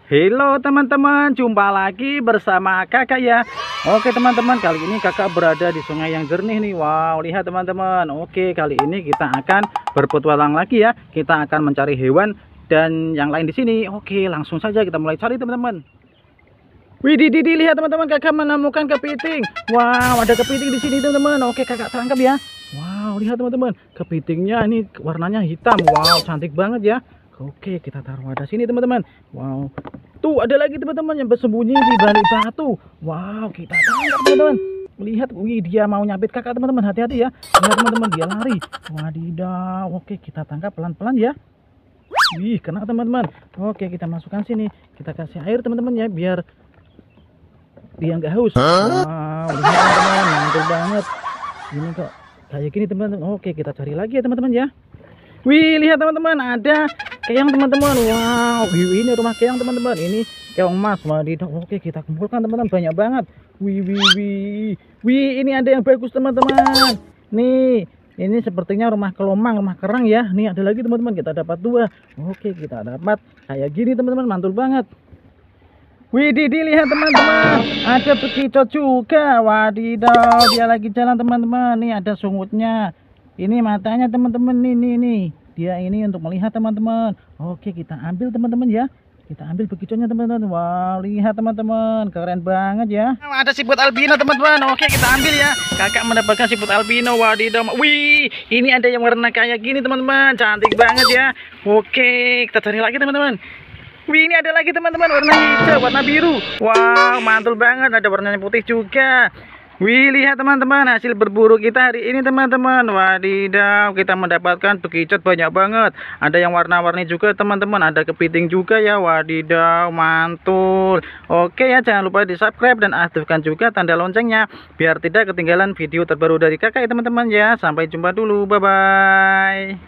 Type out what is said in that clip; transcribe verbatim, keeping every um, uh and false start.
Halo teman-teman, jumpa lagi bersama kakak ya. Oke teman-teman, kali ini kakak berada di sungai yang jernih nih. Wow, lihat teman-teman. Oke, kali ini kita akan berpetualang lagi ya. Kita akan mencari hewan dan yang lain di sini. Oke, langsung saja kita mulai cari teman-teman. Widih, didi, lihat teman-teman, kakak menemukan kepiting. Wow, ada kepiting di sini teman-teman. Oke, kakak tangkap ya. Wow, lihat teman-teman, kepitingnya ini warnanya hitam. Wow, cantik banget ya. Oke, kita taruh wadah sini teman-teman. Wow, tuh ada lagi teman-teman yang bersembunyi di balik batu. Wow, kita tangkap teman-teman. Lihat, wih, dia mau nyabit kakak teman-teman. Hati-hati ya. Lihat teman-teman, dia lari. Wadidaw. Oke, kita tangkap pelan-pelan ya. Wih, kena teman-teman. Oke, kita masukkan sini. Kita kasih air teman-teman ya, biar dia nggak haus. Wow, lihat teman-teman, mantul banget. Ini kok kayak gini teman-teman. Oke, kita cari lagi ya teman-teman ya. Wih, lihat teman-teman, ada keong teman-teman. Wow, wih, ini rumah keong teman-teman. Ini keong emas. Wadidaw. Oke, kita kumpulkan teman-teman, banyak banget. Wih, wih, wih. Wih, ini ada yang bagus teman-teman. Nih, ini sepertinya rumah kelomang, rumah kerang ya. Nih ada lagi teman-teman, kita dapat dua. Oke, kita dapat kayak gini teman-teman, mantul banget. Wih, Didi, lihat teman-teman, ada bekicot juga. Wadidaw, dia lagi jalan teman-teman. Nih ada sungutnya. Ini matanya teman-teman, nih nih nih. Dia ini untuk melihat teman-teman. Oke, kita ambil teman-teman ya. Kita ambil bekicotnya teman-teman. Wow, lihat teman-teman, keren banget ya. Ada siput albino teman-teman. Oke, kita ambil ya. Kakak mendapatkan siput albino. Wadidaw. Wih, ini ada yang warna kayak gini teman-teman. Cantik banget ya. Oke, kita cari lagi teman-teman. Wih, ini ada lagi teman-teman, warna hijau, warna biru. Wow, mantul banget. Ada warnanya putih juga. Wih, lihat teman-teman, hasil berburu kita hari ini teman-teman. Wadidaw, kita mendapatkan bekicot banyak banget. Ada yang warna-warni juga teman-teman. Ada kepiting juga ya. Wadidaw, mantul. Oke ya, jangan lupa di subscribe dan aktifkan juga tanda loncengnya, biar tidak ketinggalan video terbaru dari kakak ya teman-teman ya. Sampai jumpa dulu, bye-bye.